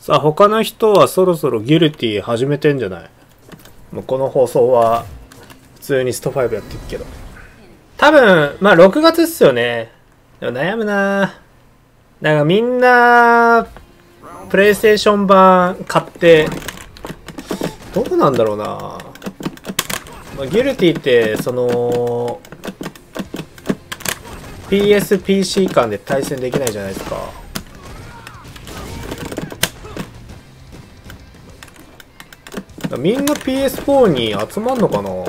さあ他の人はそろそろギルティ始めてんじゃない？もうこの放送は普通にスト5やってるけど、多分まあ6月っすよね。でも悩むな。なんかみんなプレイステーション版買ってどうなんだろうな。まあ、ギルティってその PS、PC 間で対戦できないじゃないですか。みんな PS4 に集まんのかな。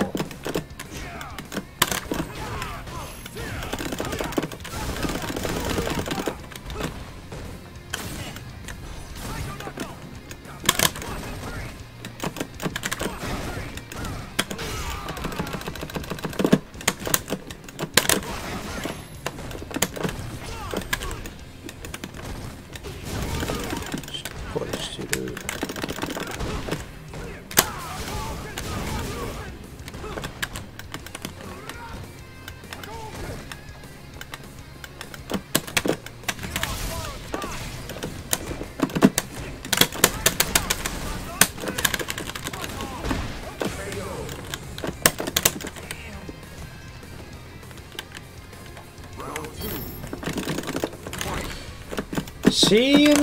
これしてる。CM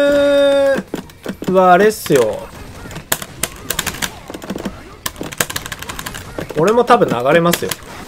はあれっすよ。俺も多分流れますよ。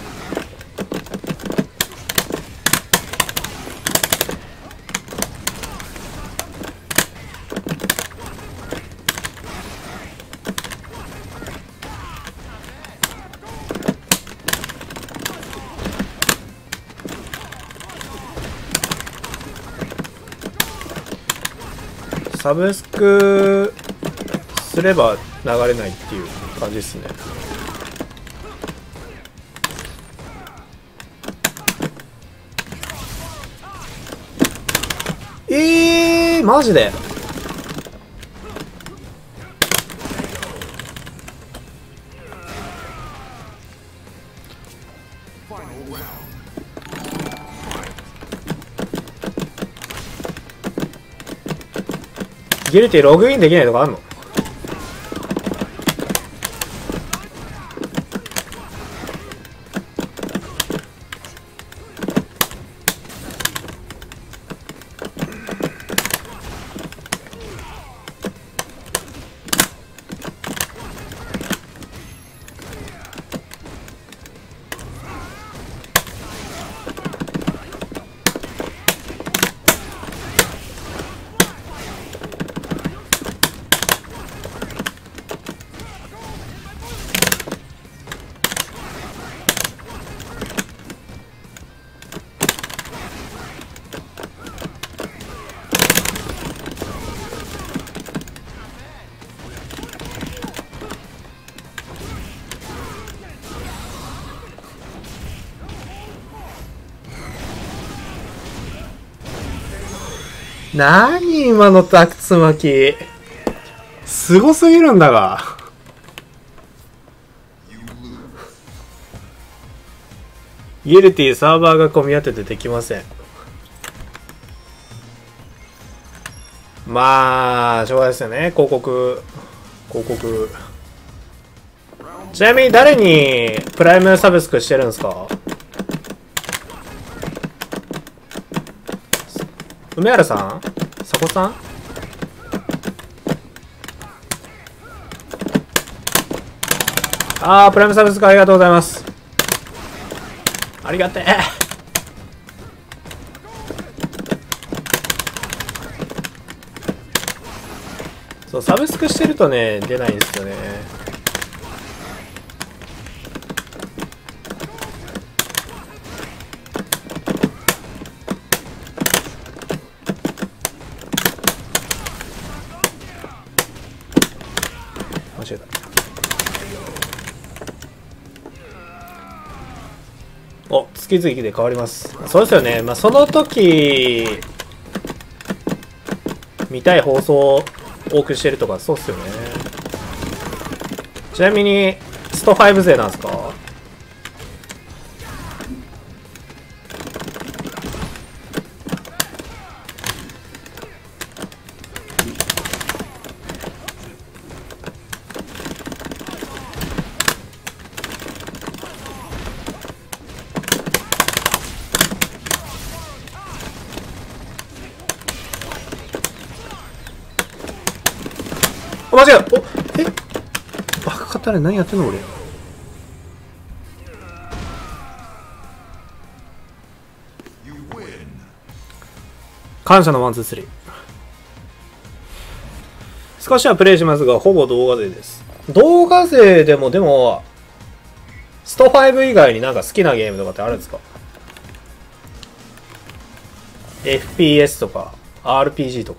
サブスクすれば流れないっていう感じですね。マジでギルティログインできないとかあんの？何今のタクツ巻きすごすぎるんだが。ギルティサーバーが混み合っててできません。まあしょうがないですよね。広告ちなみに誰にプライムサブスクしてるんですか？梅原さん、佐古さん。プライムサブスクありがとうございます。ありがてえ。そう、サブスクしてるとね出ないんですよね。お、月々で変わります。そうですよね。まあその時見たい放送を多くしてるとかそうっすよね。ちなみにスト5勢なんですか？ 間違えた。お、え、バカかったね。何やってんの俺。感謝のワンツースリー。少しはプレイしますが、ほぼ動画勢です。動画勢でも、スト5以外になんか好きなゲームとかってあるんですか？ FPS とか、RPG とか。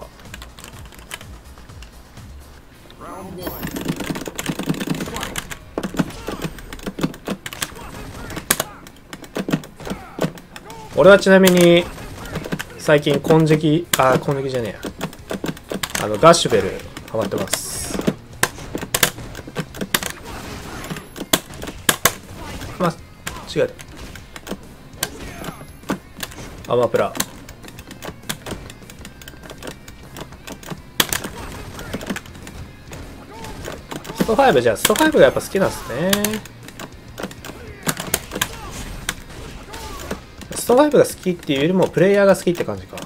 俺はちなみに、最近、金色じゃねえや。ガッシュベル、ハマってます。違う。アマプラ。スト5、じゃあ、スト5がやっぱ好きなんですね。スト5が好きっていうよりも、プレイヤーが好きって感じか。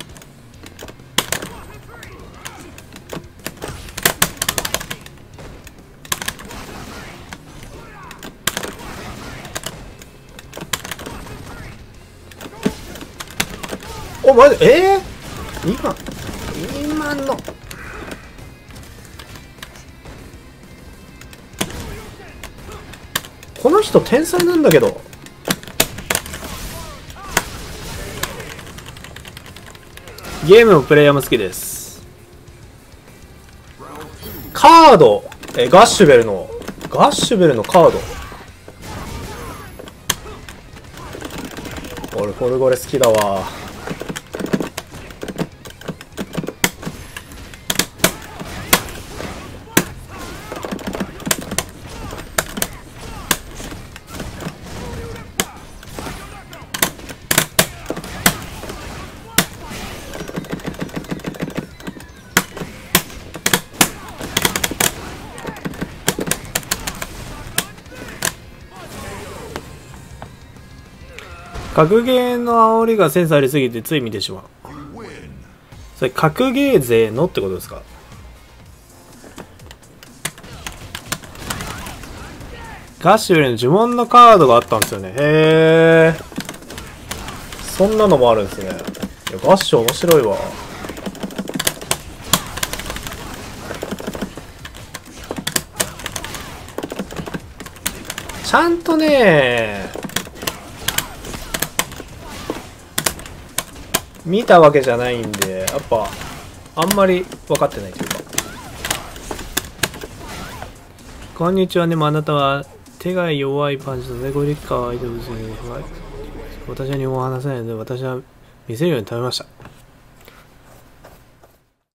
お、マジ、今の。この人天才なんだけど。ゲームのプレイヤーも好きです。カード、ガッシュベルのカード。俺フォルゴレ好きだわ。格ゲーの煽りがセンスありすぎてつい見てしまう。それ格ゲー勢のってことですか？ガッシュよりの呪文のカードがあったんですよね。へえ。そんなのもあるんですね。いや、ガッシュ面白いわ。ちゃんとね、見たわけじゃないんで、やっぱあんまり分かってないというか。こんにちは。でもあなたは手が弱いパンチと猫リッカーを相手をする。私は日本語を話せないので、私は見せるように食べました。